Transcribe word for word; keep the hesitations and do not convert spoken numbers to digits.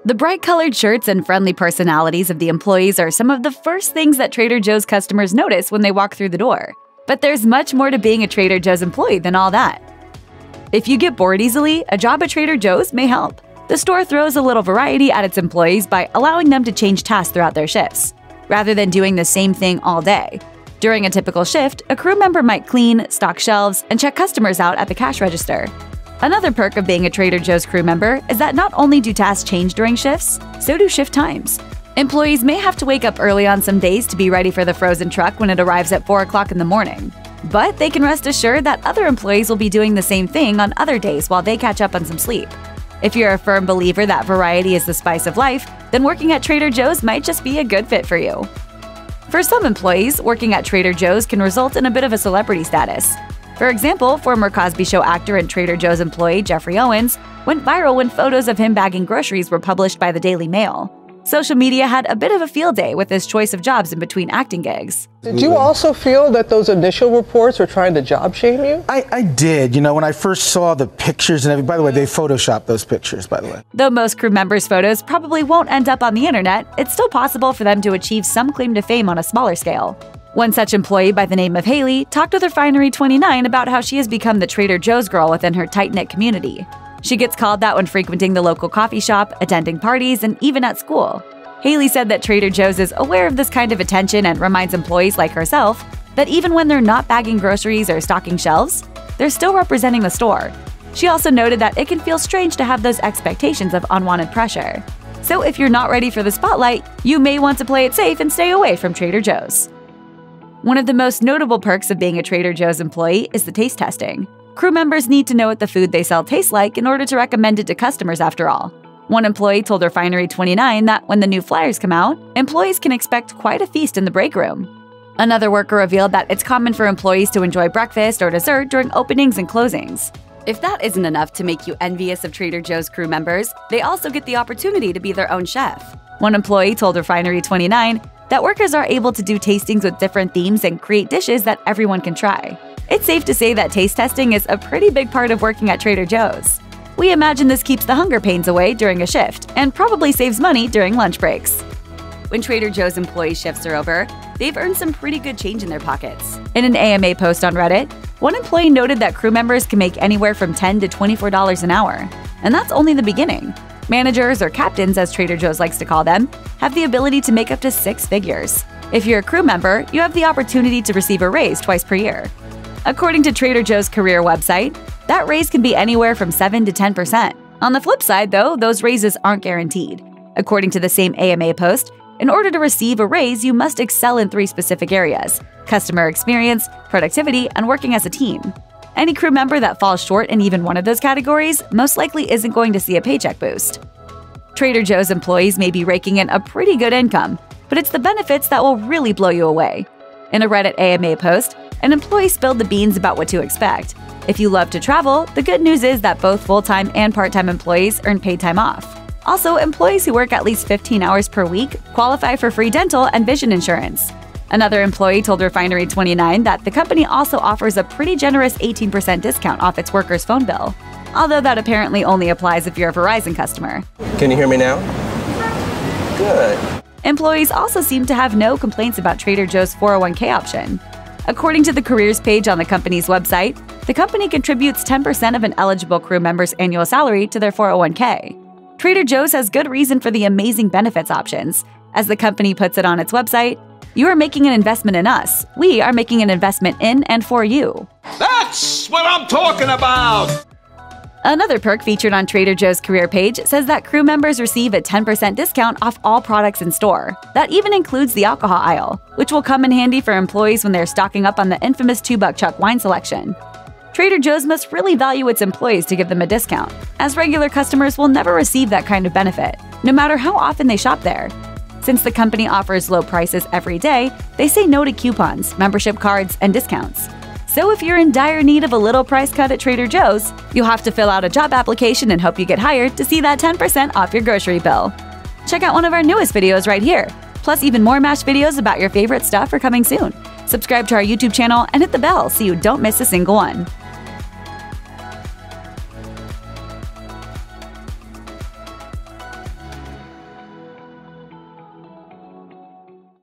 The bright-colored shirts and friendly personalities of the employees are some of the first things that Trader Joe's customers notice when they walk through the door. But there's much more to being a Trader Joe's employee than all that. If you get bored easily, a job at Trader Joe's may help. The store throws a little variety at its employees by allowing them to change tasks throughout their shifts, rather than doing the same thing all day. During a typical shift, a crew member might clean, stock shelves, and check customers out at the cash register. Another perk of being a Trader Joe's crew member is that not only do tasks change during shifts, so do shift times. Employees may have to wake up early on some days to be ready for the frozen truck when it arrives at four o'clock in the morning. But they can rest assured that other employees will be doing the same thing on other days while they catch up on some sleep. If you're a firm believer that variety is the spice of life, then working at Trader Joe's might just be a good fit for you. For some employees, working at Trader Joe's can result in a bit of a celebrity status. For example, former Cosby Show actor and Trader Joe's employee Jeffrey Owens went viral when photos of him bagging groceries were published by the Daily Mail. Social media had a bit of a field day with his choice of jobs in between acting gigs. Did you also feel that those initial reports were trying to job shame you? I, I did. You know, when I first saw the pictures and everything, by the way, they photoshopped those pictures, by the way. Though most crew members' photos probably won't end up on the internet, it's still possible for them to achieve some claim to fame on a smaller scale. One such employee by the name of Haley talked with Refinery twenty-nine about how she has become the Trader Joe's girl within her tight-knit community. She gets called that when frequenting the local coffee shop, attending parties, and even at school. Haley said that Trader Joe's is aware of this kind of attention and reminds employees like herself that even when they're not bagging groceries or stocking shelves, they're still representing the store. She also noted that it can feel strange to have those expectations of unwanted pressure. So if you're not ready for the spotlight, you may want to play it safe and stay away from Trader Joe's. One of the most notable perks of being a Trader Joe's employee is the taste testing. Crew members need to know what the food they sell tastes like in order to recommend it to customers after all. One employee told Refinery twenty-nine that when the new flyers come out, employees can expect quite a feast in the break room. Another worker revealed that it's common for employees to enjoy breakfast or dessert during openings and closings. If that isn't enough to make you envious of Trader Joe's crew members, they also get the opportunity to be their own chef. One employee told Refinery twenty-nine that workers are able to do tastings with different themes and create dishes that everyone can try. It's safe to say that taste testing is a pretty big part of working at Trader Joe's. We imagine this keeps the hunger pains away during a shift and probably saves money during lunch breaks. When Trader Joe's employee shifts are over, they've earned some pretty good change in their pockets. In an A M A post on Reddit, one employee noted that crew members can make anywhere from ten to twenty-four dollars an hour. And that's only the beginning. Managers, or captains as Trader Joe's likes to call them, have the ability to make up to six figures. If you're a crew member, you have the opportunity to receive a raise twice per year. According to Trader Joe's career website, that raise can be anywhere from seven to ten percent. On the flip side, though, those raises aren't guaranteed. According to the same A M A post, in order to receive a raise, you must excel in three specific areas: customer experience, productivity, and working as a team. Any crew member that falls short in even one of those categories most likely isn't going to see a paycheck boost. Trader Joe's employees may be raking in a pretty good income, but it's the benefits that will really blow you away. In a Reddit A M A post, an employee spilled the beans about what to expect. If you love to travel, the good news is that both full-time and part-time employees earn paid time off. Also, employees who work at least fifteen hours per week qualify for free dental and vision insurance. Another employee told Refinery twenty-nine that the company also offers a pretty generous eighteen percent discount off its workers' phone bill, although that apparently only applies if you're a Verizon customer. Can you hear me now? Good. Employees also seem to have no complaints about Trader Joe's four oh one K option. According to the careers page on the company's website, the company contributes ten percent of an eligible crew member's annual salary to their four oh one K. Trader Joe's has good reason for the amazing benefits options. As the company puts it on its website, "You are making an investment in us. We are making an investment in and for you." That's what I'm talking about! Another perk featured on Trader Joe's career page says that crew members receive a ten percent discount off all products in store. That even includes the alcohol aisle, which will come in handy for employees when they're stocking up on the infamous two buck Chuck wine selection. Trader Joe's must really value its employees to give them a discount, as regular customers will never receive that kind of benefit, no matter how often they shop there. Since the company offers low prices every day, they say no to coupons, membership cards, and discounts. So if you're in dire need of a little price cut at Trader Joe's, you'll have to fill out a job application and hope you get hired to see that ten percent off your grocery bill. Check out one of our newest videos right here. Plus, even more MASH videos about your favorite stuff are coming soon. Subscribe to our YouTube channel and hit the bell so you don't miss a single one.